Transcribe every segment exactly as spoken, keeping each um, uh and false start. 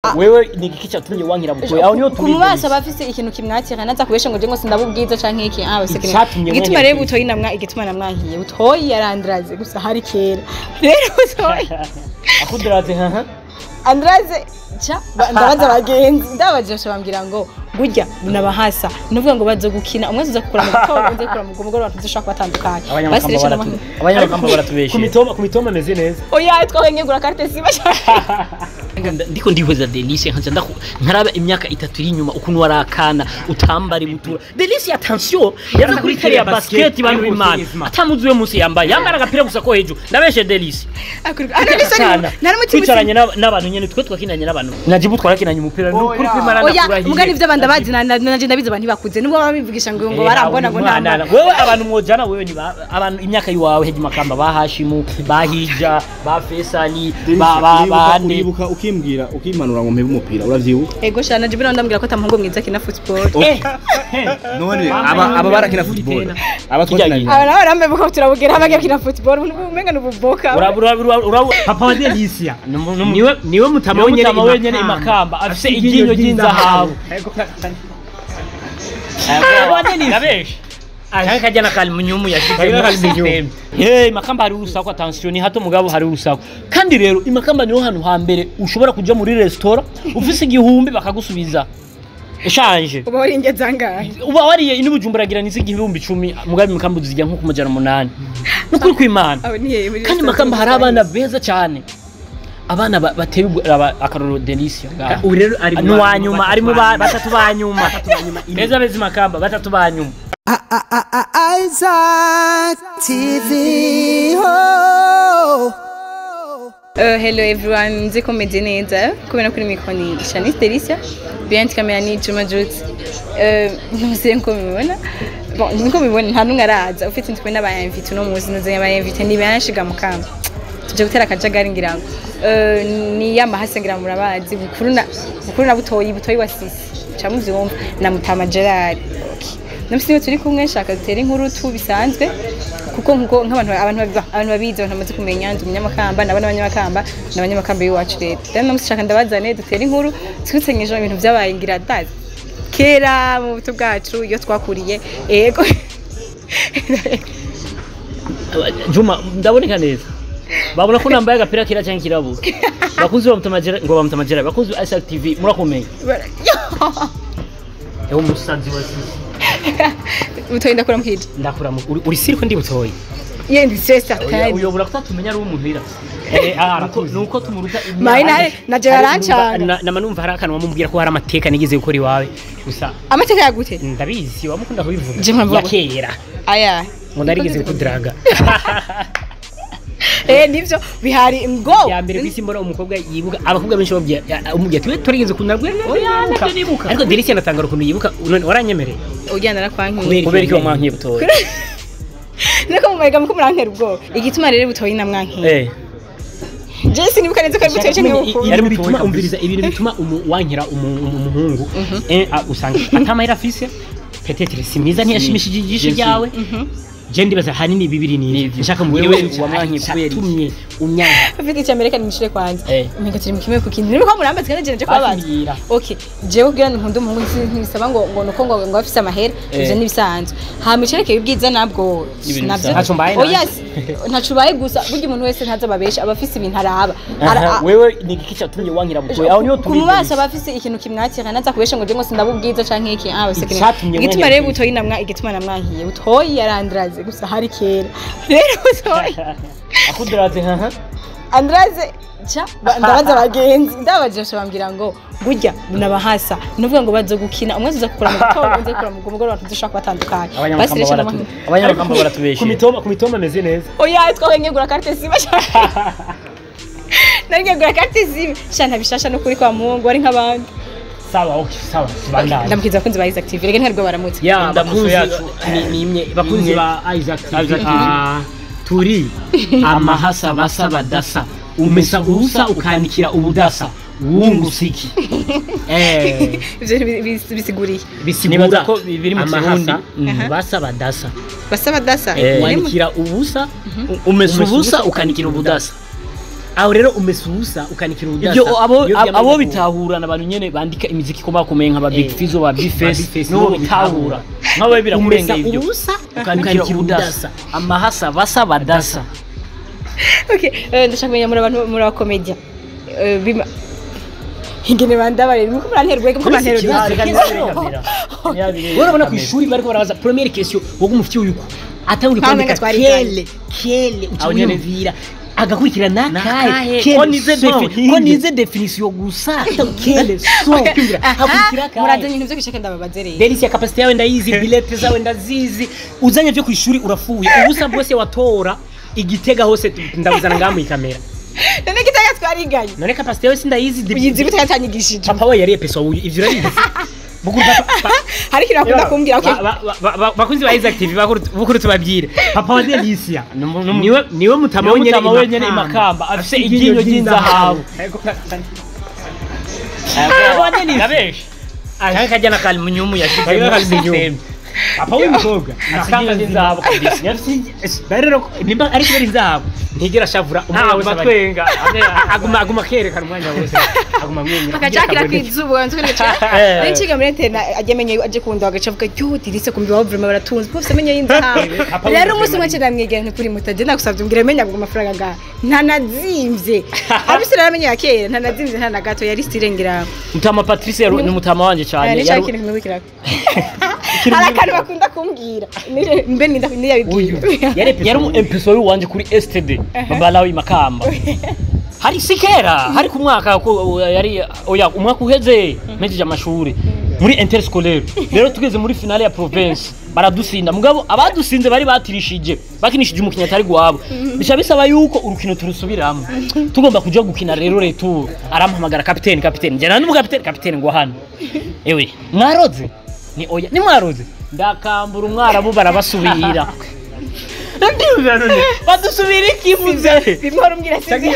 wewe ni iki cyatumye wankira bugoye aho niyo turi kumubasa bafise ikintu kimwakira naza kubesha ngo je ngo sindabubwiza canke iki ah bose igituma rero butoyi namwa igituma namwankiye butoyi yarandraze gusa hari kera rero butoyi akudraze haha Andraze cha ndabaza bagenzi ndabaje bambwira ngo burya nabahasa nuvuga ngo bazo gukina umwe uza gukora mu gitondo uze gukora mu gumugoro batudushaka batandukanye basi rero abanyamukamba baratubeshe kumitoma kumitoma meze neza oya twahengegura carte siba ndiko ndihweza Delice hanze ndako nkaraba imyaka itatu iri nyuma ukuntu warakana utambari butura Delice attention yaza kuri kare ya basket bantu b'Imana atamuzuye munsi yambaye yambara agapira gusa ko hejuru ndabeshe Delice twicaranye n'abantu nyene twe twakinanye n'abantu najibu twarakinanye umupira n'ukuri kw'Imana nakurahiye oya mugani vy'abandi abazi naje ndabiza abantu bakuze nubwo babivugisha ngo ngo barambona ngo nta wewe abantu mojana wewe ni abantu imyaka yiwawe heje makamba bahashimu bahija ba Fesali ba ba uribuka ukimbwira ukimpanura ngo mpebe umupira uravyibuka ego shana naje bino ndambwira ko tamuhungu mwiza kina football none aba aba barakina football aba twakinanye aba nawe rambe buko turabugera abagiye kina football umenga nububoka papa wa Delicia niwe niwe mutama wenyene imakamba afise iginyo ry'inzahabu Gabesh. Aya kajana kalmunyumu yashyize system. Hey makamba hari urusako attention ni hato mugabo hari urusako. Kandi rero imakamba niho hano hambere ushobora kuja muri restaurant ufise igihumbi bakagusubiza. Eshanje. Uba waringe zangahe? Uba wariye ini bujumburagira nisi igihumbi icumi mugabe makamba uzijya nko kumajana umunani. Nukuri kw'Imana. Kandi makamba hari abana beza cyane. Abana bateye akaroro Delicia ubu rero ari mu wanyuma ari mu batatu banyuma beza beza makamba batatu banyuma Isaac T V ho Uh, hello everyone, nzi ko meze neza kubera kuri micro ni Shanice Delicia behind camera ni Juma Jutes euh numuze nko mubona bon niko mubona nta numwe araza ufite ntwe n'abayinvite no muzi nuze y'abayinvite ni banshiga mukamba tuje gutera akajagari ngirango euh ni yamahase ngira murabazi bukuru na bukuru na butoyi butoyi wasisi camuzi wumva na Mutama Gerard okay namusiwe turi kumwe nshaka dutera inkuru tu bisanzwe kuko nkuko nk'abantu abantu abantu babize abantu bamaze kumenya ndi umunyamakamba nabana abanyamakamba n'abanyamakamba y'uwacu rero then namushaka ndabazane dutera inkuru twitsenyeje ibintu byabaye ngira dazi kera mu buto bwacu iyo twakuriye ego Juma ndaboneka neza babona ko nambaye agapira kira cyangwa kirabura bakunze bamutamagera ngo bamutamagera bakunze Isaac T V murakomeye yo musanzi wasisi utoyi ndakora mukije ndakora uri siriko ndi butoyi yendi sesa kandi uyobora kutatumenya ari umuhira eh ah nuko tumuruta mayina na je arancanga na manumva hari akanwa mumubwira ko hari amateka nigeze gukora iwawe gusa amateka yagute ndabizi wamukunda kubivuga je mpamvu yakera aya ngo narigeze kudraga eh nivyo bihari ngo ya mbere kwisi mbona umukobwa yibuka abakobwa benshi babye umubye twe turigeze kunarwe nibuka ariko Delicia natangara ukuntu yibuka waranyemereye ugenda nakwankiye kubera iki wamwankiye butoyi nako mumega muko murankera ubwo igituma rero butoyi namwankiye eh Jesse nibuka neza ko ari butoyi cyane uko yari bituma umviriza ibintu bituma wankira umuhungu eh usanga atamahira afise peut-être simwiza ntiyashimishije igisho ryawe Jendi baza hanini bibiri ni nshaka mwewe wamwanki kubera tumye unyanga afite cy'Amerika nimishire kwanza mpinga tiri mukimwe ku kintu nibiko murambaze kandi je kwabaza okay jewe kugira nkunde umuhungu ntisaba ngo ngo nuko ngo ngo afise amahera ivyo nibisanzwe ha micereke y'ubwiza nabwo navyo oh yes ntacubaye gusa burya umuntu wese ntaza babesha abafise ibintu araba wewe ni iki cyatumye wankira butoyi aho niyo turi kumubasa abafise ikintu kimwakira naza kubesha ngo je ngo sindabubwiza canke iki ah bose igituma rero butoyi namwa igituma namwankiye butoyi yarandraze gusa hari kera rero butoyi akudraze haha Andraze cha ndabaza bagenzi ndabaje bambwira ngo burya nabahasa nuvuga ngo bazo gukina umwe uza gukora mu gitondo uze gukora mu gumugoro batudushaka batandukanye basi rero abanyamakamba baratubeshe kumitoma kumitoma meze neza oya twahengegura carte siba nangegura carte siba shana bishasha no kuri kwa muhungu ari nk'abandi sawa okay sawa bandana ndamukiza kunzi ba Isaac T V rege ntarwo baramutse ya ndamuso yacu ni imwe bakunzi ba Isaac T V turi amahasa basa badasa umesa urusa ukanikira ubudasa wungusiki eh bisiguriye bisigura ko biri mu kirundi basa badasa basa badasa wanikira ubusa umesa ubusa ukanikira ubudasa aho rero umesusa ukanikira udasa ibyo abo abo bitahura nabantu nyene bandika imiziki koma kumenye nka ba Big Fizzo ba Bface no bitahura nkawe birakurenga ibyo ukanikira udasa amahasa basa badasa. Okay, ndashaka kumenya muri abantu muri ba comedy bima ingene bandabare muko muranterwe muko muranterwe urabona ku ishuri bariko barabaza première question wogu mufiti uyuko atangure kwandika kele kele ucyumvira agakurikira nakahe ko nize definition ko nize definition gusa kele so akurikira kahe murazanye ibintu byo gushaka ndababazereye Delicia capacity yawe ndayizi bilete zawe ndazizi uzanye byo ku ishuri urafuye ubusa bwose watora igitega hose ndabuzana ngamu ikamera none kitaya twariganye none capacity yawe sindayizi uyizi gute yatanyigishije papa we yari epeso ivyo urabizi bukuru papa hari kira akunda kumbwira okay bakunzi ba Isaac T V bukuru tubabwire papa wa Delicia niwe niwe mutama wenyene imakamba afise iginyo ry'inzahabu papa Delicia abesh akajya nakali munyumu yashyize system papa w'umukobwa akanga n'inzahabu kabisa yafise barero nimba ari kubera inzahabu ntigera shavura umwana wese batwenga aguma aguma kerekana umwanya wose aguma mwenya akacakira kwizubu wanzu kwicara n'inchiga muri tena ajemenye aje kunda agacavuga yo dirise kumbi wa vraiment baratunze bose menye y'inzahabu rero umunsi umwe cyenda mwigera ntipuri mutaje nagusavye mbwira menya ngo amafaranga ga nta nazimvye abisira ramenye yakera nta nazimvye nta nagato yari stirengera mutama Patrice ni mutama wanje cyane yari kintu kimubikira harakari bakunda kumbwira mbe ninda ndiyabibwira yari mu episode wanje kuri S T D babalawi makamba hari sikera hari ku mwaka ko yari oya umwaka uheze mejeje amashuri muri interscolaire rero tugeze muri finale ya province baradusinda mugabo abadusinze bari batirishije bakinishije umukinya atari gwabo bisha bisaba yuko urukino turusubiramo tugomba kuja gukina rero retour arampamagara capitaine capitaine njana n'umu capitaine capitaine ngo hano ewe mwaroze ni oya ni mwaroze ndakambura umwarabu barabasubira ndivyo none badusubira ikivuze bimora umbwira sivyo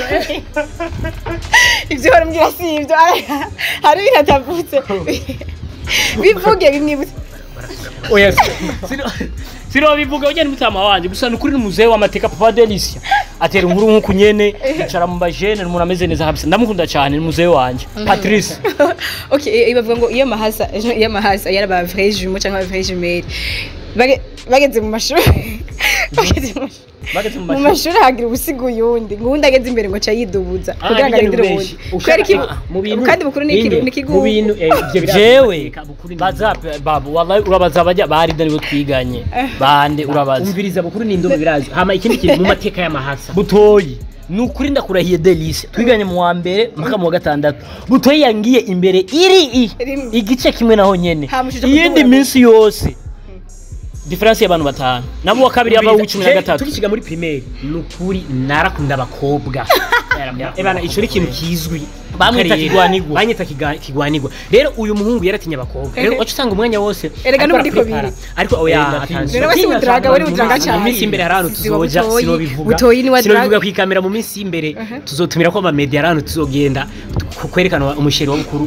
ivyo hora umbwira sivyo hari biratavutse bivuge bimwibutse oya sino sino bivuga ujye mutama wanje gusa nukuri n'umuze w'amateka Papa Delicia atera inkuru nkuko nyene icara mu bajene n'umuntu ameze neza habisa ndamukunda cyane n'umuze wanje Patrice. Okay, ibavuga ngo iyo mahasa iyo mahasa yaraba vrai jumeau cyangwa vrai jumelle bageze mu mashuri bageze mu bageze mu mashuri hagira ubusigo yundi ngundi ageze imbere ngo cha yidubuza kugira ngo arindire ubundi kandi bukuru ni kigu mu bintu jewe baza babu wallahi urabaza bajya bari dani twiganye bande urabaza umviriza bukuru ni indome birazi hama ikindi kintu mu mateka y'amahasa butoyi nukuri ndakurahiye Delicia twiganye mu wa mbere mpaka mu wa gatandatu butoyi yangiye imbere iri igice kimwe naho nyene iyindi minsi yose difference y'abantu batanu nabo wa kabiri aba w'icumi na gatatu tukiga muri primaire nukuri narakunda abakobwa ebana ico ikintu kizwi bamwita kigwanigwa banyita kigwanigwa rero uyu muhungu yaratinya abakobwa rero wacu usanga umwanya wose erega n'undi ko biri ariko oya atanze rero basi udraga wari udraga cyane mu minsi imbere harano tuzoja sino bivuga sino bivuga ku ikamera mu minsi imbere tuzotumira ko ama media harano tuzogenda kwerekana umusheri wa mukuru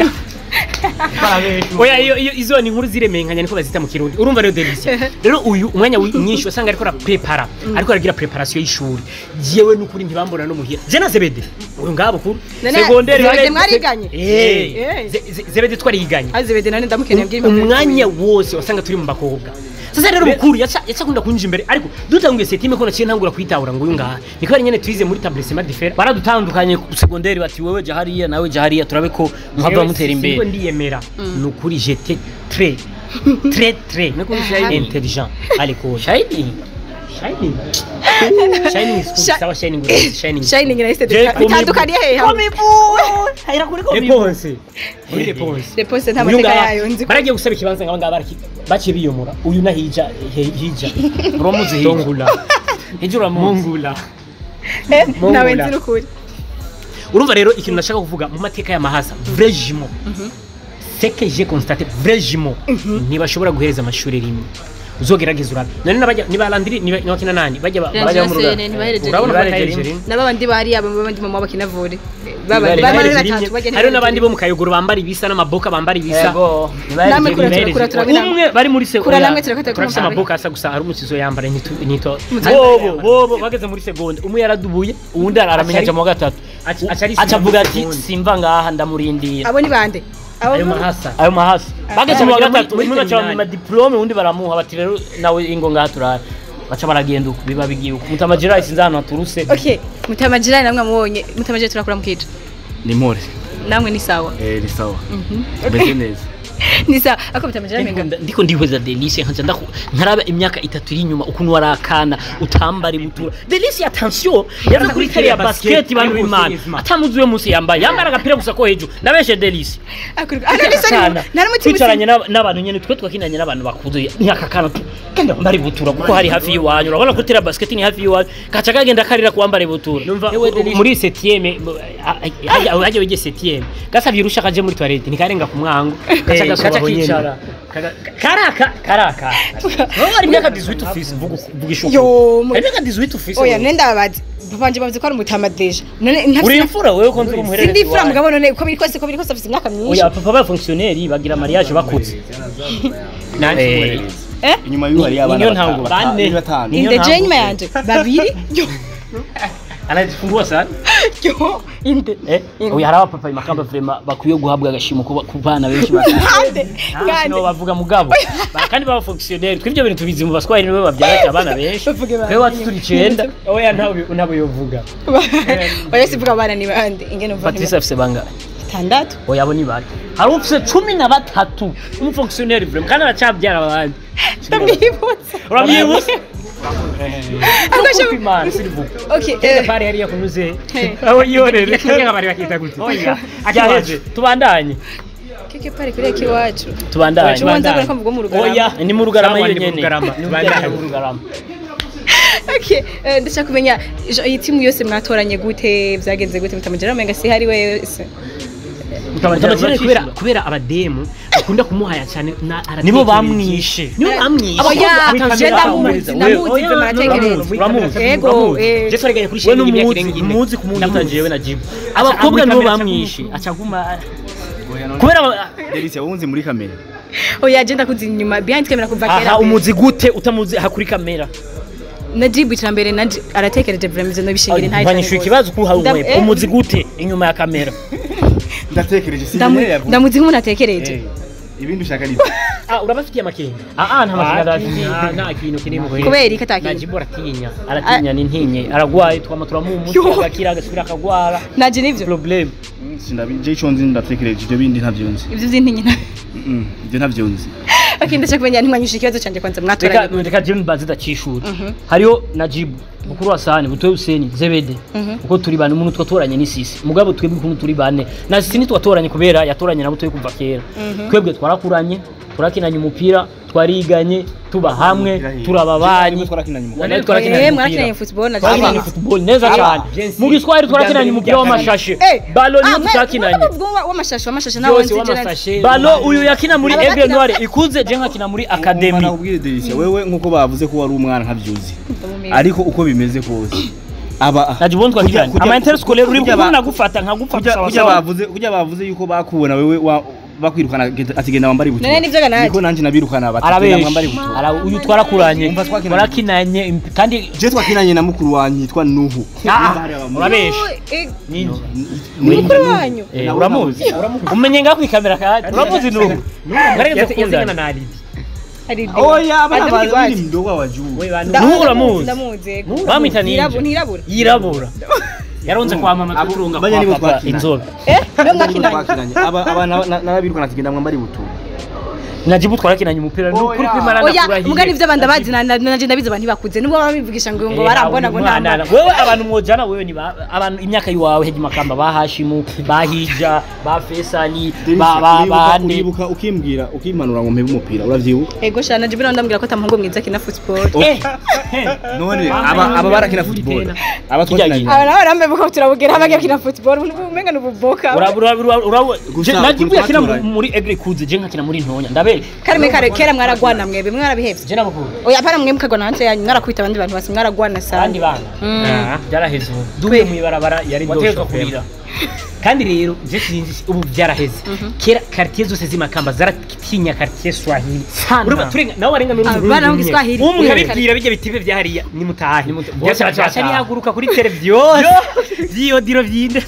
oya iyo izo ni nkuru ziremenkanya niko bazita mu kirundi urumva rero Delicia rero uyu umwanya mwinshi wasanga ariko prepara ariko aragira preparation y'ishuri jewe n'ukuri ntibambona no muhira je na Zebede uyu ngabo kuru secondaire bari mwariganye eh Zebede twariganye Zebede nane ndamukeneye bw'imwe umwanya wose wasanga turi mu bakobwa sasa rero mukuru yaca yaca kunda kunja imbere ariko dutanguye setime ko naciye ntangura kwitahura ngo uyu ngaha niko ari nyene twize muri tablissement diffère baradutandukanye ku secondaire bati wewe jahariya nawe jahariya turabe ko muhava mutera imbere siko ndiyemera nukuri j'étais très très très intelligent à l'école shining shining shining sawa shining shining shining na istede bitandukanye he komi bu hayira kuri komi réponse kuri réponse réponse nta mateka yayo nzi baragiye gusaba ikibanza ngaba ngaba baraki baciye biyomura uyu na hija hija romuze tongula hijura mongula nawe nzi ukuri urumva rero ikintu nashaka kuvuga mu mateka ya mahasa vrai jumeau c'est que j'ai constaté vrai jumeau ntibashobora guhereza amashuri rimwe uzogerageza urabe none nabajya nibalandiri nibakina nani bajya bajya mu rugo urabona ko Nigeria n'abandi bari abandi mama bakina volley baba bari batatu bagenda hari n'abandi bo mu Kayogoro bambara ibisa n'amaboka bambara ibisa namwe kura turabina umwe bari muri se kura namwe turakata kurafisa amaboka asa gusa hari umusizo yambara nito bobo bobo bageze muri segonda umwe yaradubuye uwundi aramenya aja mu gatatu acavuga ati simva ngaha ndamurindira abo ni bande ayo mahasa ayo mahasa bageze mu gatatu umwe bacha mu diplome undi baramuha bati rero nawe ingo ngaha turara bacha baragenda uko biba bigiye uko mutamajira isinzano aturuse okay mutamajira namwe mubonye mutamajira turakura mukije ni more namwe ni sawa eh ni sawa mhm beze neza ni sawa ako mutamajira menga ndiko ndihweza Delice nkanza ndaku nkaraba imyaka itatu iri nyuma ukuntu warakana utambari butura Delice attention yaza kuri kare ya basket bantu b'Imana atamuzuye munsi yambaye yambara agapira gusa ko hejuru nabeshe Delice akana naramutima twicaranye n'abantu nyene twe twakinanye n'abantu bakuze nyakakana kenda mbari butura kuko hari hafi yiwanyu urabona ko tira basket ni hafi yiwanyu kaca kagenda karira kuambara butura muri septième haje wege septième gasavye rusha kaje muri toilette nikarenga ku mwango kaca kicara karaka karaka wowe ari myaka dix-huit ufise vuga vuga ishuko yo ari myaka dix-huit ufise oya nenda abazi bavanje bavuze ko ari umutama deja none uri imfura wewe ko nzuri umuherere sindi imfura mugabo none uko biri kose ko biri kose afise imyaka myinshi oya papa ba fonctionnaire bagira mariage bakuze nani eh inyuma y'uwo hari abana bane batanu inde je nyuma yanje babiri anajifungua sana yo inde eh oya harawa papa imakamba vraiment bakwiye guhabwa agashimo ku bana benshi bande ngande no bavuga mugabo kandi baba fonctionnaire twivyo bintu tubizi mu baswari niwe bavyara abana benshi wewe wati turi cenda oya ntawe unabo yovuga oya sivuga abana ni bande ingene uvuga Patrice afise banga tandatu oya abo ni bake hari ufise cumi na batatu umu fonctionnaire vraiment kandi aracabyara abandi ndamwibutsa uramwibutsa Akasha Imana sirivu okay eh pare yari yakunuze aho yorere kanga bari bakita gute oya ajaheje tubandanye keke pare kure kiwacu tubandanye tubandanye ko mvugo mu rugarama oya ni mu rugarama yenyene tubandanye mu rugarama okay ndashaka kumenya iyi timu yose mwatoranye gute byagenze gute mutamajira menga si hari wese mutamajira kubera kubera abademu akunda kumuhaya cyane nibo bamwishe nibo bamwishe abo ya atagenda muzi namuzi bamatekereza yego je twariganye kuri shenge imyaka irenga ine muzi kumuntu utajewe na jibu abakobwa nibo bamwishe acaguma kubera Delice wunzi muri kamera oya agenda kuzi inyuma behind camera kuva kera aha umuzi gute utamuzi hakuri kamera Najibu itambere naji aratekereje vraiment no bishingire ntaje banyishuye ikibazo ku hari umwe umuzi gute inyuma ya kamera ndatekereje sinye yavuze ndamuzi nk'umuntu atekereje ibindi ushaka ni ah urabafitiye amakenga ah ah nta makenga nta kintu kirimo kubera ikatakiye Najibu aratinya aratinya ni ntinye aragwaye twamatura mu muti agakira agasubira akagwara naje nivyo problem sindabije ico nzi ndatekereje ibyo bindi ntavyunzi ivyo byintinye na ibyo ntavyunzi okay ndashaka kumenya ntimwanyisha ikibazo canje kwanza mwatoranye reka reka Jim bazida cishura hariyo Najibu mukuru wa Sani butoye Hussein Zebede uko turi bane umuntu twatoranye ni sisi mugabo twebwe ukuntu turi bane na sisi nitwatoranye kubera yatoranye na butoye kuva kera twebwe twarakuranye turakinanye umupira twariganye tuba hamwe turababanyi twarakinanye turakinanye mwakinanye football na twakinanye football neza cyane mu giswahili turakinanye umupira w'amashashe balo niyo tutakinanye w'amashashe w'amashashe nawe nzi balo uyu yakina muri Aigle Noire ikuze je nkakina muri academy nakubwire Delice wewe nkuko bavuze ko wari umwana nkavyuzi ariko uko bimeze kose aba Najibu twakiranye ama interscolaire uri kubona gufata nkagufata sawa kujya bavuze kujya bavuze yuko bakubona wewe bakwirukana atigenda wambari butu none nivyo ganaje niko nanje nabirukana batigenda wambari butu ara uyu twarakuranye twarakinanye kandi je twakinanye na mukuru wanyu yitwa Nuhu urabeshe ninje mukuru wanyu uramuzi umenye ngaho kuri kamera kandi uramuzi Nuhu ngareze kundana na Ali oya abana bari mdogo wa juu Nuhu uramuzi ndamuzi bamwita ninje ntirabura yirabura yaronze kwa mama tuturunga banya nibo twakina inzobe eh no mwakinanye aba aba narabirukana atigenda mwambari butu Najibu twarakinanye umupira no kuri kwimana nakurahiye oya mugani ivyo abandi bazi naje ndabizi abantu bakuze nubwo babivugisha ngo ngo barambona ngo nta wewe abantu mojana wewe ni abantu imyaka yiwawe heje makamba bahashimu bahija ba Fesali ba ba bande uribuka ukimbwira ukimanura ngo mpebe umupira uravyibuka ego shana Najibu ndambwira ko atamuhungu mwiza kina football eh none aba aba barakina football aba twakinanye aba nawe rambe buko turabugera abagira kina football umenga nububoka urabura urabura Najibu yakina muri Aigle kuze je nkakina muri Ntonya ndabe Hey, karime kare kera mwaragwana mwebe mwarabihevye je namukuru oya apana mwe mukagwana hanze yanyu mwarakubita abandi bantu basi mwaragwana sana kandi bana Mm. Ah, byaraheze ubu duhe mu ibarabara yari ndosho kurira kandi rero je sinzi ubu byaraheze kera quartier zose zimakamba zaratinya quartier Swahili urumva turenga nawe warenga n'urumva Abana bo mu Swahili. umwe abibwira bijye bitibe byahariya ni mutahe byacha nihaguruka kuri televiziyo vyo diro vyinde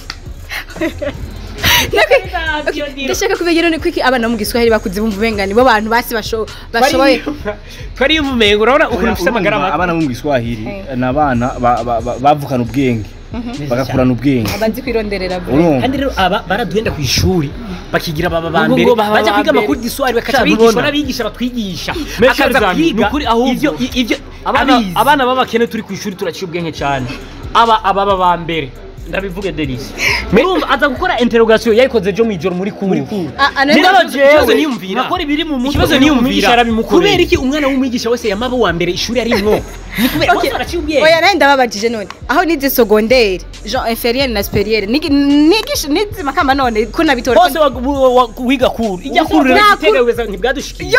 ndashaka kubegera ni kwiki abana bo mu Giswahili bakuze bumva ubengani bo bantu basi basho bashoboye twari umumengo urabona ukuntu ufite amagara make abana bo mu Giswahili nabana bavukana ubwenge bagakurana ubwenge abazi kwironderera bro urumva kandi rero aba baraduhenda ku ishuri bakigira baba ba Ngo- mbere ngo baba baje ba kwiga mbere. amakuru d'histoire bakaca Sha, bigishwa bibona. n'abigisha batwigisha Mesha akaza Zami, kwiga nukuri ahubwo. ivyo ivyo abana abizi. abana babakene turi ku ishuri turaciye ubwenge cyane aba aba ba mbere ndabivuge Delisi murumva aza gukora interrogation yayikoze jo mwijoro muri kuri Ah, ah, Nino none- ikibazo niyumvira nakora ibiri mu mutwe ikibazo niyumvira arabimukorera kubera iki umwana w'umwigisha wese yamaba wa mbere ishuri arimwo ni kubera Okay. bose baraciye ubwenge oya naye ndababajije none aho nize secondaire genre inférieur na supérieur nigi- nigisha nize makamba none ko nabitora bose wa- wa- wa- wiga kuru ijya kuru rero Nta igitega kuru. weza ntibwadushikiye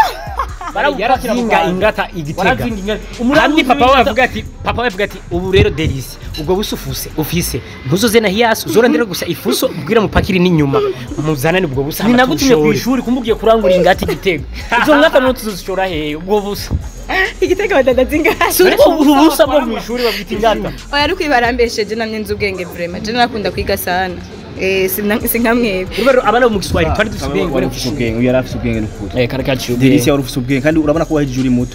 yarazinga ingata igitega Warazinga ingata. hamwe papa we w'ingata- avuga ati papa we avuga ati ubu rero Delisi ubwo busufuse ufise ntuzoze na hiyasi uzorondera gusa ifuso ubwira mupakiri n'inyuma muzanane ubwo busa ni nagutumye ku ishuri kumubwiye kurangura ingata igitego izo ngata no tuzishora hehe ubwo busa igitego badadazinga ubu busa bwo mu ishuri babwita ingata oya ari kwibarambesheje namye nzi ubwenge vraiment je nakunda kwiga sana eh sina- sinkamwe rero abana bo mu Giswahili twari dufite ubwenge wari bari ufite ubwenge uyu yari afite ubwenge n'ukuri eh karakaciye Delisi wari ufite ubwenge kandi urabona ko wahejeje uri muto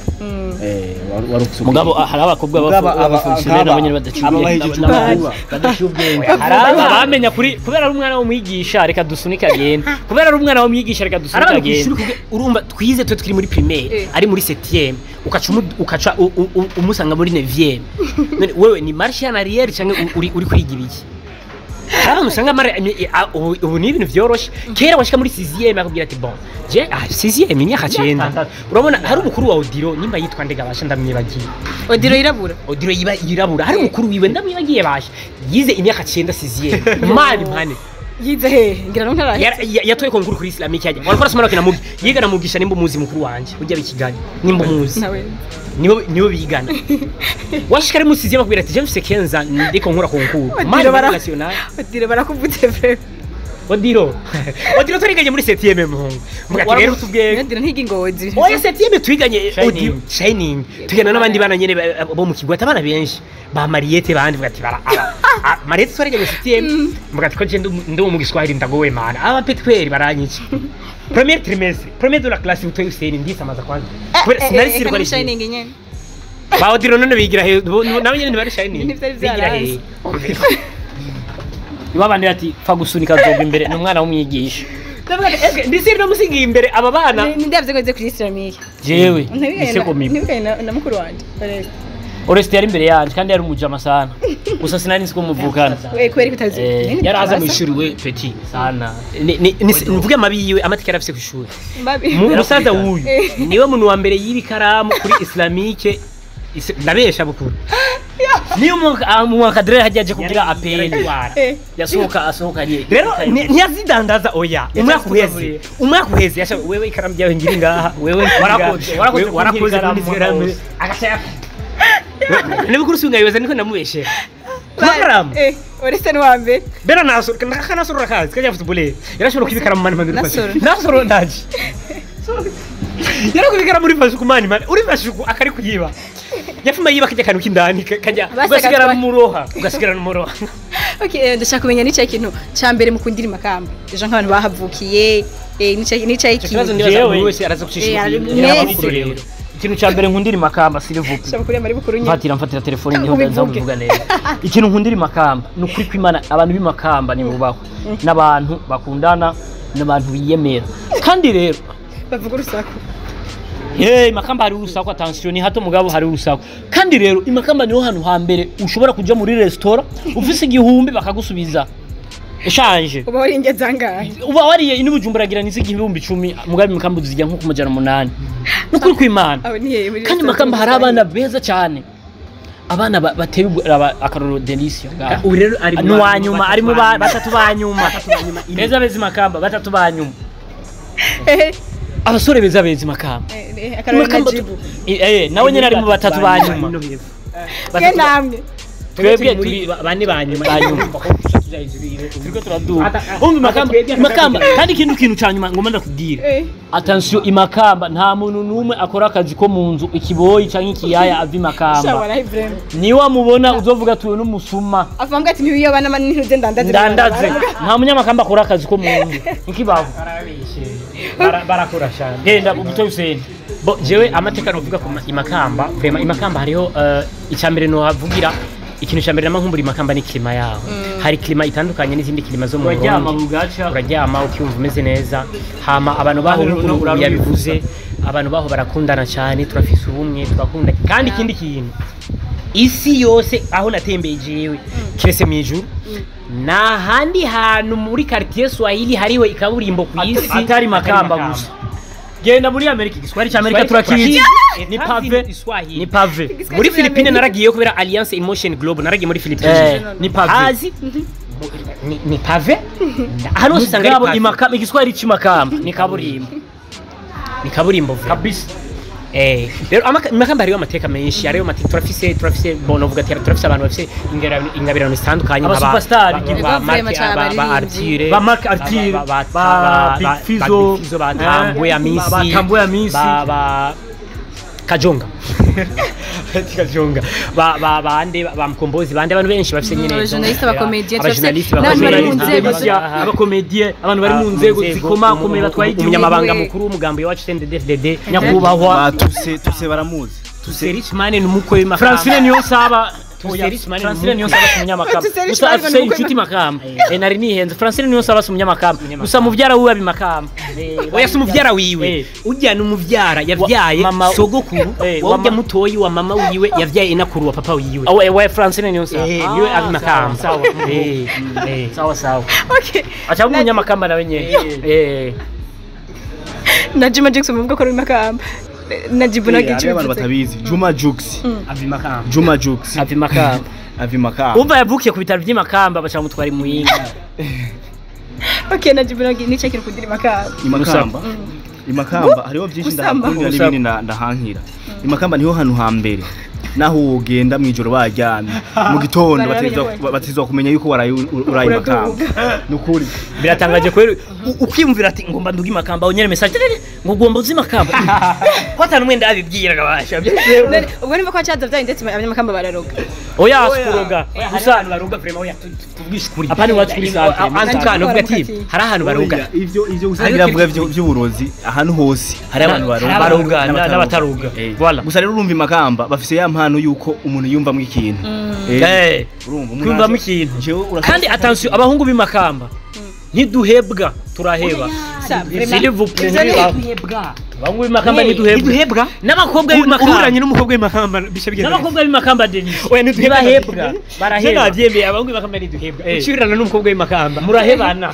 eh wari wari ufite mugabo ubwenge hari abakobwa Mugabo aba- bafunzwe nabo nyene badaciye aba ubwenge bahejeje n'aba- ubwenge. badaciye ubwenge hari aba bamenya kuri kubera ari umwana w'umwigisha reka dusunike agenda kubera ari umwana w'umwigisha reka dusunike arabana ku agenda ishuri kuge- urumva twize twe tukiri muri primaire Eh. ari muri septième ukaca umu- ukaca u- u- u- umusanga muri neuvième none wewe ni marche en arrière cyangwa u- uri uri kwiga ibiki abantu usanga mara imi- a- ubu ubu ni ibintu vyoroshe kera washika muri sixième akubwira ati bon je ah sixième imyaka cyenda urabona hari umukuru wa Odiro nimba yitwa Ndega basha ndamwibagiye odiro irabura Odiro yiba yirabura hari umukuru wiwe ndamwibagiye basha yize imyaka cyenda sixième mali mpane yize he ngira no ntarahe Yara- ya- yatoye konkuru kuri Islamic yajya warakora somara kina mugi yigana mugisha nimba umuzi mukuru wanje ujya bikigani nimba umuzi nawe nibo nibo bigana washikare musiziye bakubwira ati je mfise kenza ndiko nkora konkuru Odiro mali bara- national odiro barakuvutse vraiment Odiro Odiro turiganye muri septième muhungu mvuga ati rero tubwiye odiro ntigi ngozi oya septième twiganye Shining. Odiro shining tugana n'abandi bana nyene ba- bo mu kigwata abana benshi ba Mariette bandi mvuga ati bara aba- a- Mariette twariganye septième mvuga ati ko je ndu- ndi mu Giswahili ndagowe mana aba petweri baranyica premier trimestre premier de la classe utoye Hussein ndisamaza kwanza kubera sinari sirwa ari shining nyene ba Odiro none bigira he nabo nyene ntibari shining Ntivyari bigira he babandi bati fa gusunika zoga imbere ni umwana w'umwigisha ndavuga ati eske ndisiri no musingi imbere aba bana ni ndavye ko nze kuri islamique jewe Ntibiganye iseko na- mibi ntibiganye na na mukuru wanje Oreste. Oreste yari imbere yanje kandi yari umujama sana gusa sinari nzi ko muvukana we kweri kutazi Eh, Nini yari aza mu basa? ishuri we petit sana Ni- ni- ni- mvuge amabi yiwe amatike yari afise ku ishuri Mbabi. Mu- umusaza wuyu Eh. niwe muntu wa mbere y'ibikaramu kuri Islamique Is- ndabesha bukuru niyo mu wakadere hajya aje kugira apeli Eh. yasohoka asohokanye rero ni- ntiyazidandaza oya umwaka uheze umwaka uheze yasha wewe ikaramu ryawe ngiri ngaha wewe Warakoze, warakoze wewe warakoze kugira kuri ikaramu ikaramu hose. agaca niba kuri sunga yibaza niko namubeshe kumakaramu Eh, Oreste ni wa mbere. bera nasoro kanasoro rakazi kajya futbole yarashobora kubikara mu mani mani Nasoro. nasoro ndaje yari kubikara muri fashuku mani mani uri fashuku akari kuyiba yafuma yiba kajya kantu kindani kajya Basi ugasigara agatwa- mu muroha ugasigara mu muroha Okay, eh, ndashaka kumenya n'icyo kintu cya mbere mukundira makamba. Ejo nk'abantu bahavukiye, eh n'icyo n'icyo ikibazo kintu. nibaza Jewe. buri wese araza kucishima Eh, n'amakuru mwese. rero ikintu cya mbere nkundira makamba sirivuga Shaka kuri mari bukuru nyine. mfatira mfatira telefone niho Ubivuge. ndaza kuvuga neza ikintu nkundira makamba ni ukuri kw'Imana abantu b'imakamba ni bubaho n'abantu bakundana n'abantu biyemera kandi rero Bavuga urusaku. hey makamba hari urusaku attention ni hato mugabo hari urusaku kandi rero imakamba niho hantu hambere ushobora kuja muri restaurant ufise igihumbi bakagusubiza eshanje Uba wari ingeza ngahe? uba wariye inibujumburagira nisi igihumbi icumi mugabe makamba uzijya nko kumajana umunani nukuri kw'Imana Abo ni hehe muri kandi restaurant makamba hari Kiswahili? abana beza cyane abana ba- bateye ubwo- aba- akarorero Delicia ngaho ubu rero ari ni wa nyuma ari mu ba- batatu ba nyuma beza beza makamba batatu ba nyuma Eh, abasore beza beza Makamba akarorero Jibu eh nawe nyene ari mu batatu banyuma ke namwe twebwe turi bane banyuma banyuma turiko turaduka umva Makamba Makamba kandi ikintu kintu cyanyuma ngoma ndakubwira attention imakamba nta muntu numwe akora akazi ko mu nzu ikiboyi canke ikiyaya avi Makamba ni wa mubona uzovuga tuwe n'umusuma avuga ati niyo bana manini ntuze ndandaze ndandaze nta munyamakamba akora akazi ko mu nzu ikibaho barakora cyane genda ubuto usende bo jewe amateka novuga ku imakamba vraiment imakamba hariho icambere no havugira ikintu cyambere namankumbura imakamba ni klima yaho hari klima itandukanye n'izindi klima zo mu Burundi uraryama bugaca uraryama ukiumva umeze neza hama abantu baho yabivuze abantu baho barakundana cyane turafise ubumwe turakunda kandi ikindi kintu isi yose aho natembeye jewe kirese mwijuru na handi hantu muri quartier Swahili hariwe ikaburimbo ku isi atari Makamba gusa genda muri Amerika Kiswahili cha Amerika turakizi ni pave ni pave muri Philippines naragiye kubera Alliance Emotion Global naragiye muri Philippines ni pave azi ni ni pave hano usanga ari Makamba Kiswahili ci Makamba ni kaburimbo ni kaburimbo kabisa eh rero Makamba hariyo amateka menshi hariyo amateka turafise turafise bono vuga tera turafise abantu bafise ingabirano zitandukanye aba superstar ba Artire ba Mark Artire ba Big Fizo ba Tambwe ya Misi ba Tambwe ya Misi ba Kajonga Kajonga ba ba bande ba mkombozi bande abantu benshi bafise nyene abajournaliste abakomedie abajournaliste aba komedie abantu bari mu nzego zikoma komeye batwaye umunyamabanga mukuru w'umugambi wacu C N D D F D D nyakubahwa tuse tuse baramuzi tuse Richman n'umukwe w'Imakamba Francine niyo saba Francine niyo saba umunyamakamba gusa afise inshuti Makamba eh nari nihenze Francine niyo saba umunyamakamba gusa muvyara wiwe abimakamba oya se muvyara wiwe ujyana umuvyara yavyaye sogokuru wajya mutoyi wa mama wiwe yavyaye inakuru wa papa wiwe awe we Francine niyo saba niwe abimakamba sawa eh eh sawa sawa okay acha umunyamakamba nawe nyene eh na Juma Jackson muvuga ko ari Makamba Najibu na gicu abantu batabizi Juma Jux avi Makamba Juma Jux avi Makamba avi Makamba umva yavukiye ku bitaro by'Imakamba bacha mutwari muyinga okay Najibu na ni chekira kudiri Makamba Imakamba Imakamba hariho byinshi ndakundira n'ibindi ndahankira Imakamba niho hanu hambere naho ugenda mwijoro baryamye mu gitondo batizwa kumenya yuko waraye uraye Makamba nukuri biratangaje kweri ukwimvira ati ngomba nduga Imakamba onyere message ngo gomba uzi Makamba kwata numwe ndabibwira gabasha ubwo nimba kwa cyaza bya ndetse abanyamakamba bararoga oya askuroga gusa abantu baroga vraiment oya tuvugisha kuri apani wacu kuri sante antukana uvuga ati hari ahantu baroga ivyo ivyo gusangira vuga by'uburozi ahantu hose hari abantu baroga baroga n'abataroga voilà gusa rero urumva Imakamba bafise ya mpano yuko umuntu yumvamo ikintu eh urumva mu ikintu kandi attention abahungu b'Imakamba ntiduhebwa turaheba s'il vous plaît ntiduhebwa abahungu b'Imakamba ntiduhebwa n'abakobwa b'Imakamba uranye n'umukobwa w'Imakamba bisha bigenda n'abakobwa b'Imakamba Denis oya ntiduhebwa baraheba navyemeye abahungu b'Imakamba ntiduhebwa ucirana n'umukobwa w'Imakamba murahebana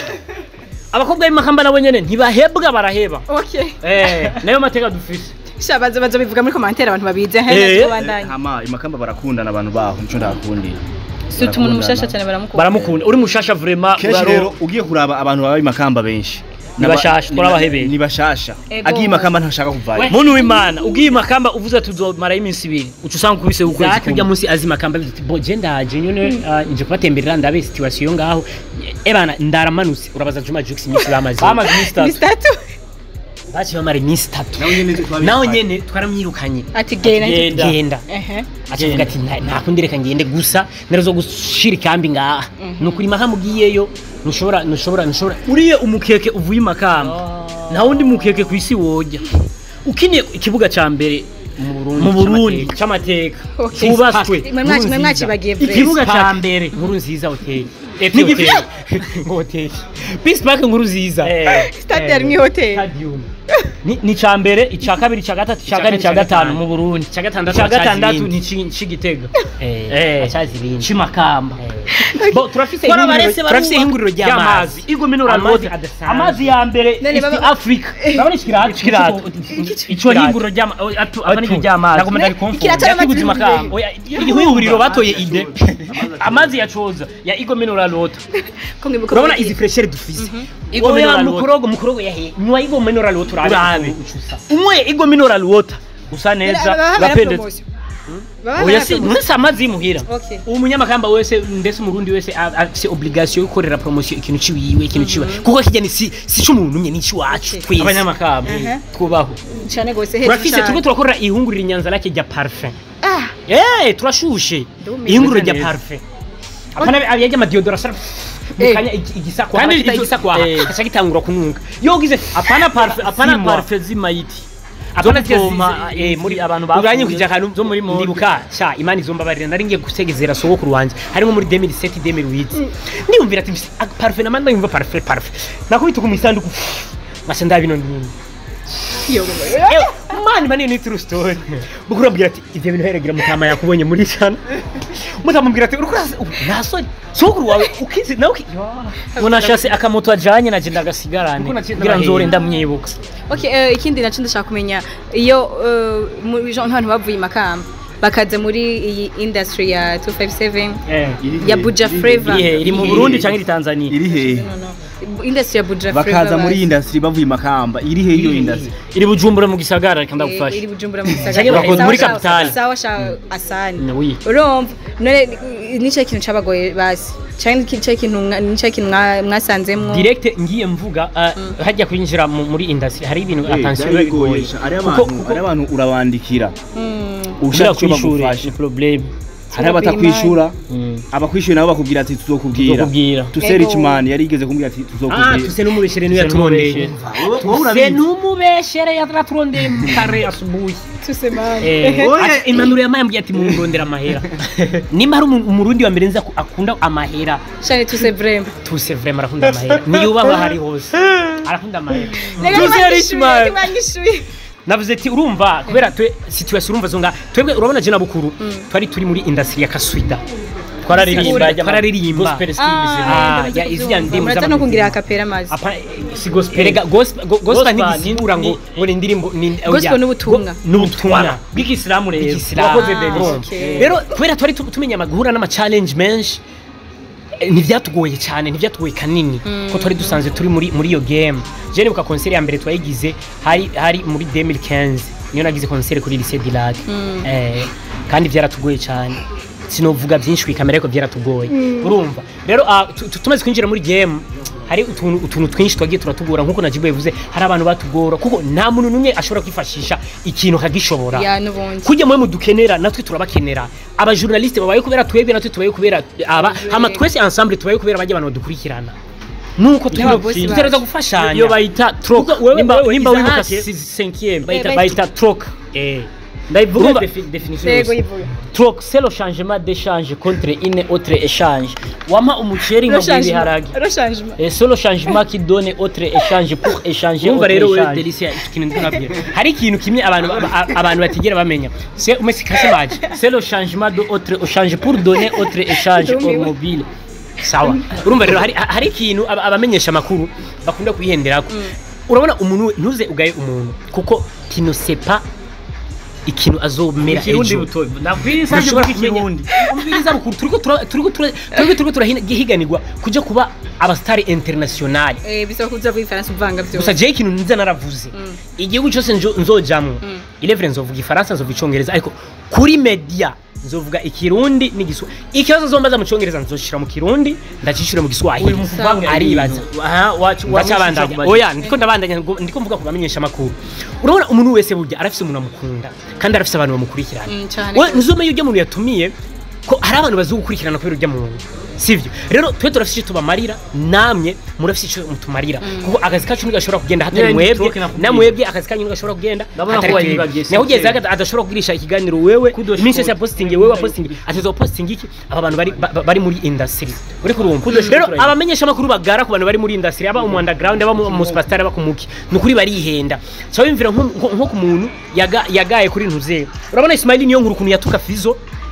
abakobwa b'Imakamba nabo nyene ntibahebwa baraheba okay eh nayo mateka dufise shabaza baza bivuga muri commentaire abantu babize he bandanye hama Imakamba barakundana abantu baho nico ndakundira Sutu umuntu mushasha cyane baramukunda baramukunda uri mushasha vraiment rero ugiye kuraba abantu baba Imakamba benshi nibashasha turabahebeye nibashasha agiye Imakamba ntashaka kuvayo muntu w'Imana ugiye Imakamba uvuze tuzomara iminsi ibiri ucu usanga kubise ukwezi kujya munsi azi Imakamba bo je ndaje nyone nje kubatemberera ndabe situation ngaho ebana ndaramanutse urabaza Juma Jux iminsi bamaze bamaze iminsi tatu bachi bamara iminsi itatu nawe nyene twaramwirukanye ati genda genda ehe avuga ati ntakundireka ngende gusa narazo gushira ikambi ngaha nukuri Makamba ugiyeyo nushobora nushobora nushobora uriye umukeke uvuye Makamba nta wundi mukeke kwisi wojya ukine ikibuga ca mbere mu Burundi cy'amateka ubaswe ikibuga ca mbere nkuru nziza hotel hotel ngo hotel Peace Park nkuru nziza stade ari hotel stadium ni ca mbere ica kabiri ca gatatu ca kane ca gatanu mu Burundi ca gatandatu ca gatandatu ni ci Gitega eh acazi ibindi ci Makamba bo turafise turafise ihinguriro ry'amazi igo mineral water amazi ya mbere East Africa babone ikirato ikirato ico hinguriro ry'amazi abane ry'amazi nagomba ndari comfort yakibuze Makamba ihinguriro batoye ide amazi ya coza ya igo mineral mineral water ko ngibuka urabona izi freshere dufise igo mineral water mukorogo mukorogo yahe nywa igo mineral water urabe umwe igo mineral water usa neza urapendetse oya si nsa amazi yimuhira umunyamakamba wese ndetse umurundi wese afise obligation yo gukorera promotion ikintu ciwiwe ikintu ciwe kuko kijya ni si si cy'umuntu nye ni ciwacu twese abanyamakamba twubaho cyane gose turafise turiko turakora ihungurira inyanza lake rya parfum ah eh turashushe ihungurira rya parfum apana abiyaje amadiyodora sara mukanya igisakwa kandi igisakwa kaca gitangura kununga yogize apana parfum apana parfum zimayiti apana toma eh muri abantu baganye kujya kantu zo muri ndibuka sha imani zomba barira nari ngiye gusegezera sogokuru wanje harimo muri deux mille sept deux mille huit ndiyumvira ati parfum na manda yumva parfum parfum nakubita ku misanduku masha ndabino ndini yo mani mani ni true story bukura mbwira ati ivyo bintu heregira mutama yakubonye muri cyane mutamubwira ati urukura nasoni sogokuru wawe ukizi nawe mona shase akamoto ajanye na jenda gasigarane ngira nzore ndamwibuka. Okay, ikindi naco ndashaka kumenya iyo muri Jean abantu bavuye Makamba bakaze muri iyi industry ya two fifty-seven ya Buja Flavor iri mu Burundi cyangwa iri Tanzania iri he industry ya Buja Flavor bakaza muri industry bavuye Makamba iri he iyo industry iri Bujumbura mu gisagara kandi gufasha iri Bujumbura mu gisagara bakoze muri capital sawa sha asani urumva none nico kintu cabagoye basi cyane kice kintu nico kintu mwasanzemwo direct ngiye mvuga hajya kwinjira muri industry hari ibintu attention bigoye ari abantu ari abantu urabandikira ushaka kwishura ni problem hari abatakwishura abakwishura nabo bakubwira ati tuzokubwira tuseri chimani yari igeze kumbwira ati tuzokubwira ah tuse numubeshere niyo yaturondeye tuse numubeshere yaturondeye kare asubuhi tuse mani eh impanuro ya mayambye ati mundondera amahera nimba hari umurundi wa mbere nza akunda amahera cyane tuse vraiment tuse vraiment arakunda amahera niyubaho hari hose arakunda amahera tuseri chimani navuze ati urumva kubera twe situation urumva zonga twebwe urabona je nabukuru twari turi muri industry ya Kaswida twararirimba twararirimba gospel skills ah ya izya ndimu za no kungira akapera mazi apa si gospel gospel gospel ni gisigura ngo ngone indirimbo gospel n'ubutumwa n'ubutumwa bw'Islamu rero wakoze deni rero kubera twari tumenya amagura n'ama challenge menshi ntivyatugoye cyane ntivyatugoye kanini ko twari dusanze turi muri muri iyo game je nibuka concert ya mbere twayigize hari hari muri deux mille quinze niyo nagize concert kuri lycée de Lac eh kandi vyaratugoye cyane sinovuga byinshi ku kamera ko vyaratugoye urumva rero tumaze kwinjira muri game hari utuntu utuntu twinshi twagiye turatugora nkuko najibo yavuze hari abantu batugora kuko nta muntu numwe ashobora kwifashisha ikintu kagishobora kujya mwe mudukenera natwe turabakenera aba journaliste babaye kubera twebwe natwe tubaye kubera aba hama twese ensemble tubaye kubera baje abantu dukurikirana nuko tugereza gufashanya iyo bayita troc nimba nimba wibuka cinquième bayita bayita troc eh ndayivuga definition troc c'est le changement d'échange contre une autre échange wama umuceri ngabiri harage et c'est le changement qui donne autre échange pour échanger umva rero we delicia ikintu ndabwira hari ikintu kimwe abantu abantu batigera bamenya c'est umesi kasemaje c'est le changement de autre échange pour donner autre échange au mobile sawa urumva rero hari hari ikintu abamenyesha makuru bakunda kuyihenderako urabona umuntu ntuze ugaye umuntu kuko kino sepa ikintu azomera ejo nabwiriza ikirundi umviriza bukuru turiko turiko turiko turiko turahiganirwa kuja kuba abastari international eh bisaba kuza ku Faransa uvanga byo gusa je ikintu nza naravuze igihugu cyose nzojamwe eleven nzovuga Faransa nzovuga Icongereza ariko kuri media nzovuga ikirundi n'igiswa ikibazo zombaza mu Congereza nzoshira mu kirundi ndacishira mu Giswahili aribaza aha wacabandanya oya ndiko ndabandanya ndiko mvuga kubamenyesha makuru urabona umuntu wese burya arafise umuntu amukunda kandi arafise abantu bamukurikirana we nzome yujya umuntu yatumiye ko hari abantu bazugukurikirana kubera ujya muntu sivyo rero twe turafise icyo tubamarira namwe murafise icyo mutumarira kuko akazi kacu nigashobora kugenda hatari mwebwe namwebwe akazi kanyu nigashobora kugenda naho ugeze adashobora kugirisha ikiganiro wewe iminsi ya posting wewe posting atezo posting iki aba bantu bari bari muri industry uri kurumva rero abamenyesha makuru bagara ku bantu bari muri industry aba mu underground aba mu superstar aba kumuki nukuri barihenda cyo bimvira nko ku muntu yagaye kuri ntuze urabona Ismail niyo nkuru kuntu yatuka Fizo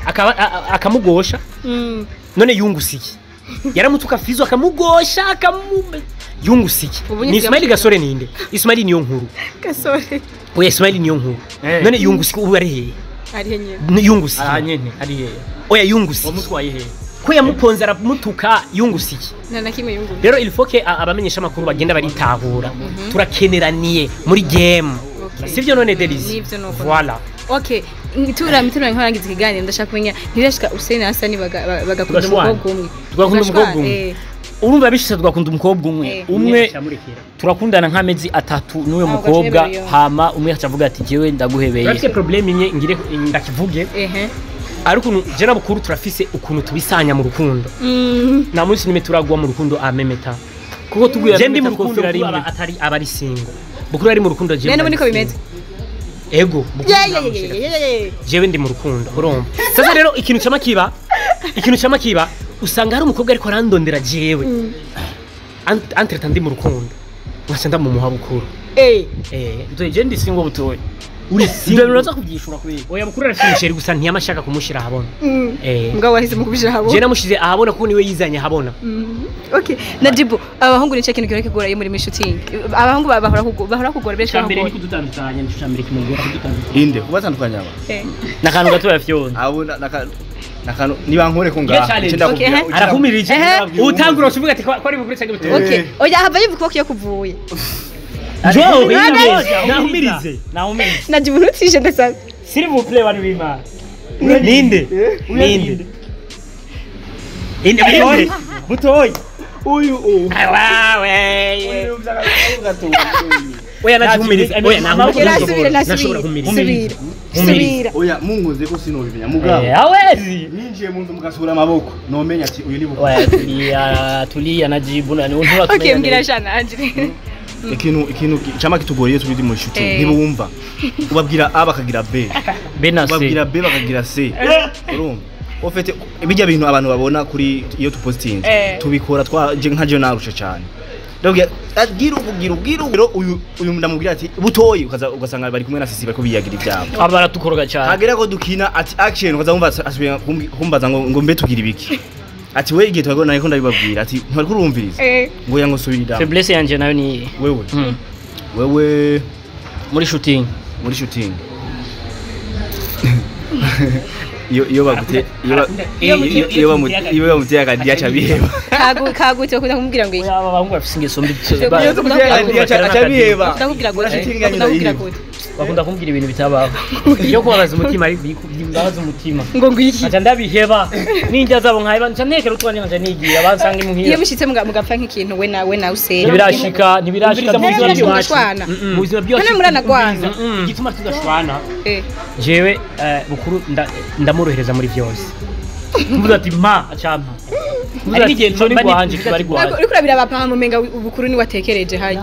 akamugosha none yungusiki yaramutuka Fizo akamugosha akamu yungusiki ni Ismail Gasore ninde Ismail niyo nkuru Gasore oya Ismail niyo nkuru none yungusiki ubu ari he ari he nyene yungusiki aha nyene ari he oya yungusiki wamutwaye he ko yamuponze aramutuka yungusiye nta na kimwe yungu rero il faut que abamenyesha makuru bagenda baritahura turakeneraniye muri game sivyo none Delice nivyo nuko voilà okay tura mitura nkarangiza ikiganiro ndashaka kumenya ntirashika Hussein Hassan bagakunda umukobwa umwe tugakunda umukobwa umwe urumva bishitse tugakunda umukobwa umwe umwe turakundana nk'amezi atatu n'uyo mukobwa hama umwe acavuga ati jewe ndaguhebeye ariko problem imwe ngire ndakivuge ehe ariko je nabukuru turafise ukuntu tubisanya mu rukundo na munsi nime turagwa mu rukundo amemeta kuko tuguye je ndi mu rukundo atari abari single bukuru ari mu rukundo je nene niko bimeze ego jewe ndi mu rukundo urumva sasa rero ikintu cyamakiba ikintu cyamakiba usanga hari umukobwa ariko arandondera jewe entre tandi mu rukundo nkasenda mu muhabukuru eh eh nzo je ndi single butoye uri single uraza kubyishura kuri oya mukuru arashimishira gusa ntiyamashaka kumushira habona eh mbwa wahise mukubishira habona je namushize ahabona kuko niwe yizanye habona okay Najibu abahungu ni cyo kintu kigora iyo muri shooting abahungu bahora bahora kugora besha mbere ni kudutandukanya n'icambere kimugora kudutandukanya inde kubatandukanya aba eh nakantu gato yafyona abona naka nakano niba nkore ko ngaha cyenda kubwira arahumirije utangura uvuga ati ko ari bukuri cyangwa biteye okay oya hava yivuga ko yakuvuye jo nahumirize nahumirize Najibu nutije ndasa s'il vous plaît banu bima ninde ninde inde butoyi butoyi uyu uyu wawe oya najumirize oya nashobora nashobora kumiriza subira oya munguze ko sinovimenya mugabo awezi ninjiye mu nzu mugasura amaboko no menya ati uyu ni buko oya tulia tulia Najibu na ntura okay mbira shana Angela ikintu ikintu chama kitugoriye tubidi mu shooting ntibumva ubabwira A bakagira B B na C ubabwira B bakagira C urumva ofete bijya bintu abantu babona kuri iyo tuposting tubikora twaje nka je narusha cyane ndabwira agira ubugira ugira uyu uyu ndamubwira ati butoyi ukaza ugasanga bari kumwe na sisi bako biyagira ibyabo abara tukoroga cyane hagera ko dukina ati action ukaza umva asubiye kumbaza ngo ngo mbe tugira ibiki ati we igihe twagona nako ndabibabwira ati ntwari kurumviriza ngo yango subira faiblesse yanje nayo ni wewe wewe muri shooting muri shooting iyo iyo bagute iyo iyo bamute iyo bamute akadiya cabiheba kagu kagute kuda kumbwira ngo iki aba bahungu bafise ingeso mbi cabiheba ndakubwira ngo ndakubwira ngo bakunda kumbwira ibintu bitabaho iyo kubabaza umutima ari bikubabaza umutima ngo ngwiki acha ndabiheba ninjya zabo nkaiba nca ntekera utwanye nca nigira abansanga imuhira iyo bishitse mugapfa nk'ikintu we nawe nawe usera ntibirashika ntibirashika mu buzima bwacu mu buzima bwacu none murana gwanza igituma tudashwana jewe bukuru ndamorohereza muri byose mvuga ati ma acampa ari nigendo ni gwanje kibari gwanje uriko urabira bapanga mu menga ubukuru ni watekereje haje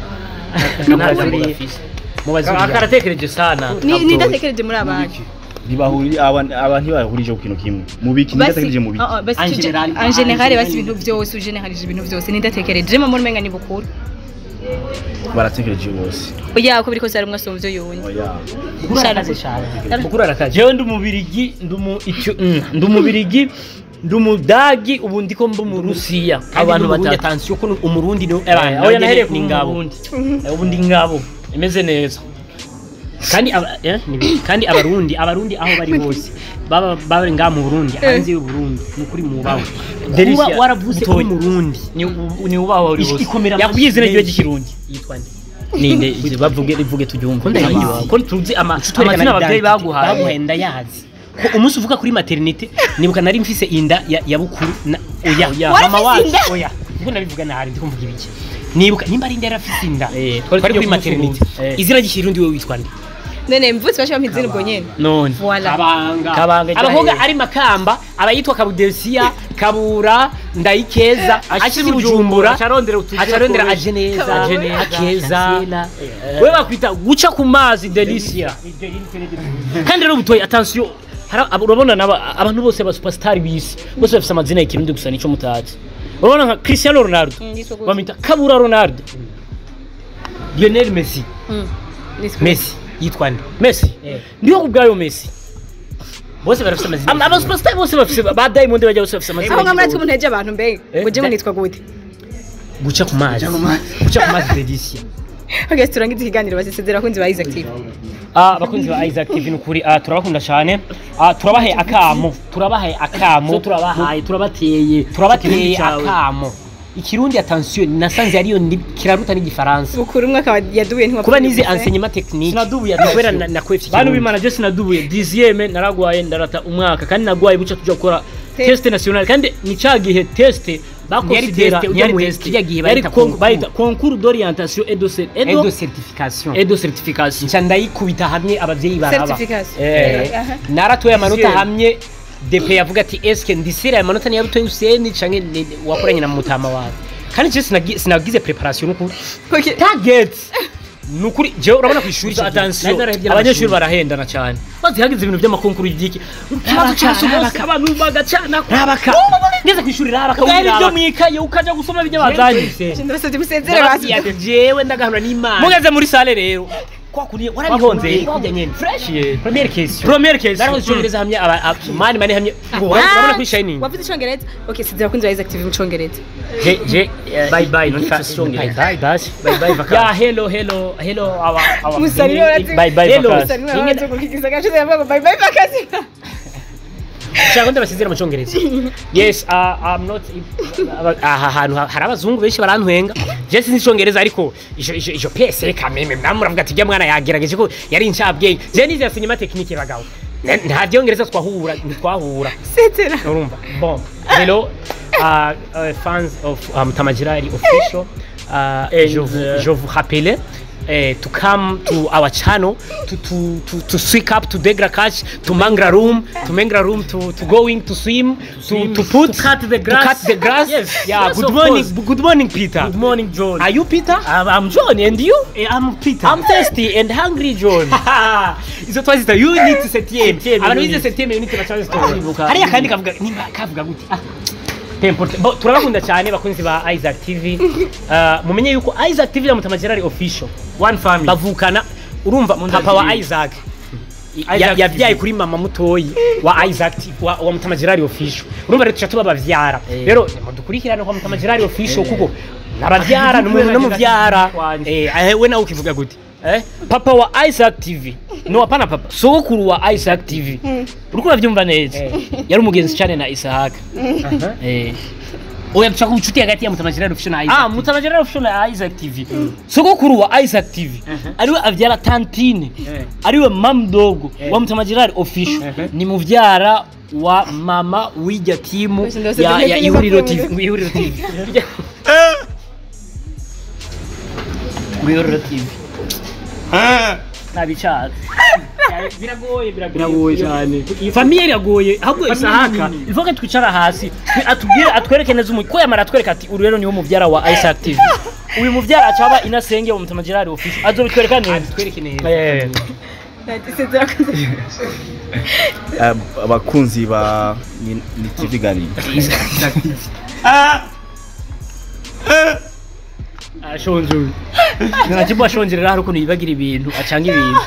akaratekereje sana ni ndatekereje muri abandi ntibahurije abantu ntibahurije ku kintu kimwe mu biki ndatekereje mu biki en general basi ibintu byose ugeneralije ibintu byose ni ndatekereje mu muri menga ni bukuru baratekereje bose oya ko biriko cyari umwasomvyo byo yonye oya bukuru arakaje jewe ndumubirigi ndumu icyo ndumubirigi ndumudagi ubu ndiko mbu mu Rusiya abantu batatu attention ko umurundi no oya nahere ku ngabo ubu ndi ngabo imeze neza kandi kandi abarundi abarundi aho bari bose baba bari nga mu Burundi hanze y'u Burundi nukuri mu baho Delice waravuze ko umurundi ni ni ubaho uri bose yakwizina ryo gikirundi yitwa nde ninde bavuge rivuge tubyumva ko tuzi amazina ababyeyi baguhaye baguhenda yazi ko umunsi uvuga kuri maternité nibuka nari mfise inda ya bukuru oya mama wacu oya ngo nabivuga nahari ndikumvuga ibiki nibuka nimba ari inda yarafise inda twari kuri maternité izina ry'ikirundi we witwa nde nene mvutse bashaka mpizina ubwo nyene none kabanga kabanga abahoga ari makamba abayitwa kabudelsia kabura ndayikeza ashiri bujumbura acarondera acarondera ajeneza akeza we bakwita guca ku mazi Delice kandi rero butoyi attention urabona abantu bose ba superstar bisi bose bafite amazina y'ikirundi gusa nico mutazi urabona nka Cristiano Ronaldo bamita kabura Ronaldo Lionel Messi Messi yitwa nde Messi ndiyo kubgayo Messi bose barafite amazina aba superstar bose bafite ba Diamond bajya bose bafite amazina aho ngamwe ati umuntu heje abantu mbega ngo je nitwa gute guca ku mazi guca ku mazi Delice Okay, turangize ikiganiro basesezera kunzi ba Isaac T V. Ah, bakunzi ba Isaac T V nukuri ah turabakunda cyane. Ah turabahe akamo, turabahe akamo, turabahaye turabateye turabateye akamo. Ikirundi attention nasanze ariyo kiraruta n'igifaransa. Bukuru umwe akaba yadubuye ntwa. Kuba nizi enseignement technique. Sinadubuye kubera na kwefye. Banu bimana je sinadubuye dixième naragwaye ndarata umwaka kandi nagwaye buca tuja gukora test national kandi ni cagihe test bakonsidera yari test yagiye bayita concours d'orientation et de et de certification et de certification nca ndayikubita hamwe abavyeyi baraba Certification. eh naratoye amanota hamwe D P yavuga ati eske ndisira aya manota ni yabutoye Hussein canke wakoranye na mutama wawe kandi je sinagize preparation n'ukuri Okay. target nukuri je urabona kwishuri attention abanyeshuri barahendana cyane bazihagize ibintu by'amakonkuru y'iki kibazo cyasubose abantu bagacana rabaka ngeze kwishuri rabaka ubwari byo mwikaye ukaja gusoma bijya bazanye Ndabasabye musezere basi. jewe ndagahura n'Imana mugeze muri sale rero kwa kuri warabihonze kujya nyene fresh ye première question première question daraho cyongereza hamwe mani mani hamwe urabona kuri shining Wavuze icyongereza? Okay, sizera kunzi ba Isaac T V mu cyongereza. je je bye bye non bye bye bye bye bye ya hello hello hello our our Musari warazi. bye bye Hello. vacances Musari warazi kukigiza gace yavuga bye bye bakazi. cyangwa ndabasizira mu cyongereza yes uh, I'm not aha hantu hari abazungu benshi barantwenga je sinzi icyongereza ariko ijo ijo ijo pese kameme namuravuga ati jya mwana yagerageje ko yari incabwe je nize enseignement technique bagabo nta byongereza twahura ntitwahura Setera. urumva bon hello uh, uh, fans of um, Tamajirari official uh, je vous je vous rappelle Uh, to come to our channel to to to, to swim up to Degra Catch to Mangra room to Mangra room to to going to swim to to put to cut the grass to cut the grass yes yeah yes, good morning course. Good morning Peter good morning John are you Peter I'm, I'm John and you I'm Peter I'm thirsty and hungry John izo twazi ta you need to septième Septième abantu unit. bize septième unit bachaze story Kwibuka. hariya kandi kavuga nimba kavuga guti ah temporte bo turabakunda cyane bakunzi ba Isaac T V uh, mumenye yuko Isaac T V na Mutamajirari official one family bavukana urumva papa wa Isaac yabyaye kuri mama mutoyi wa Isaac wa, wa Mutamajirari official urumva rero tuba bavyara rero mudukurikirana kwa Mutamajirari official kuko nabavyara n'umuntu no muvyara eh we nawe ukivuga gute eh papa wa Isaac T V no apana papa sogokuru wa Isaac T V uriko uravyumva neza yari umugenzi cyane na Isaac eh oya dushaka ubucuti hagati ya Mutamajirari official na Isaac ah Mutamajirari official na Isaac T V sogokuru wa Isaac T V ariwe avyara tantine ariwe mamdogo wa Mutamajirari official ni muvyara wa mama w'ijya timu ya ya ihuriro T V ihuriro T V ihuriro T V ah nabicatse biragoye biragoye cyane famille iragoye ahubwo Isahaka ivuga twicara hasi atubwire atwereke neza umu ko yamara atwereka ati uru rero niwo muvyara wa Isaac T V uyu muvyara acaba inasenge wa Mutamajirari official azobitwereka neza twereke neza eh Setera kunzi. abakunzi ba ni T V gari ah ashonje nacyo ashonjerera hari ukuntu yibagira ibintu acanga ibintu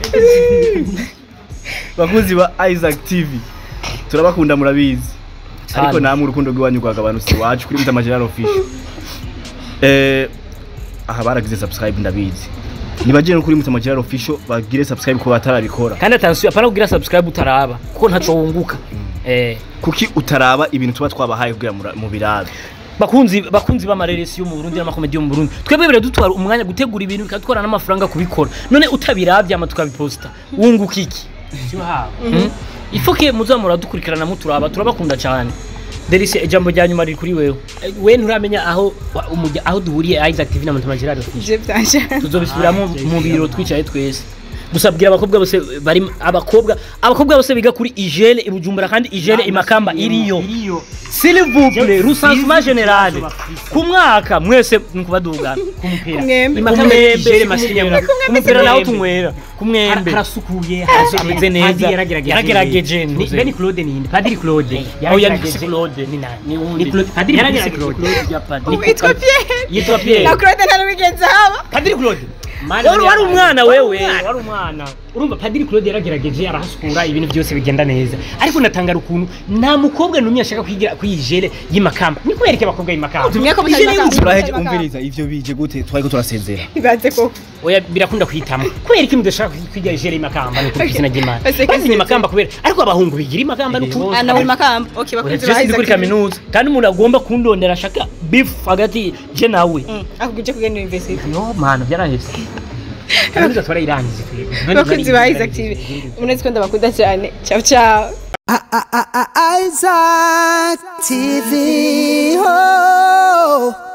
bakunzi ba Isaac T V turabakunda murabizi ariko namwe urukundo rw'iwanyu rwagabanutse wacu kuri Mutamajirari official eh aha baragize subscribe ndabizi nibaje no kuri Mutamajirari official bagire subscribe ko batarabikora kandi atansiyo apana kugira subscribe utaraba kuko ntaco wunguka eh kuki utaraba ibintu tuba twabahaye kugira mu birabe bakunzi bakunzi b'amareresi yo mu Burundi n'amakomedi yo mu Burundi twebwe bire dutwara umwanya gutegura ibintu bikatwara n'amafaranga kubikora none utabiravye ama tukabiposta wunguka iki sibaha ifoke muzamura dukurikirana muturaba turabakunda cyane Delise ejambo rya nyuma riri kuri wewe we nturamenya aho umujya aho duhuriye Isaac T V na Mutamajirari official Je byanje. tuzobisubiramo mu biro twicaye twese gusabwira abakobwa bose bari abakobwa abakobwa bose biga kuri Igele ibujumbura kandi Igele imakamba iriyo s'il vous plaît recensement général ku mwaka mwese nkubadugana kumupira imakamba Igele masinya kumupira naho tunywera kumwembe harasukuye harasukuye neza yaragerageje ni Beni Claude ni Padiri Claude aho yanditse Claude ni nani ni Claude Padiri Claude Yitwa Pierre. yitwa Pierre Na Claude nta n'ubigenza haba. Padiri Claude wari wari umwana wewe wari umwana urumva Padiri Claude yaragerageje arahasukura ibintu byose bigenda neza ariko natangara ukuntu nta mukobwa numye ashaka kwigira kwijele yimakamba ni kwereke abakobwa yimakamba tumye ko mutari turaheje umviriza ivyo bije gute twari ko turasezera ibaze ko oya birakunda kwitama kwereke mudashaka kwigira jele yimakamba no kuzina gimana basi yimakamba kubera ariko abahungu bigira imakamba no ku ana wimakamba okay bakunze bahize kuri kaminuza kandi umuntu agomba kundondera shaka beef hagati je nawe akugije kugenda university no mana byaraheze kaminuza twarayirangize bakunze bahize active umunsi ko ndabakunda cyane ciao ciao Isaac T V. Oh.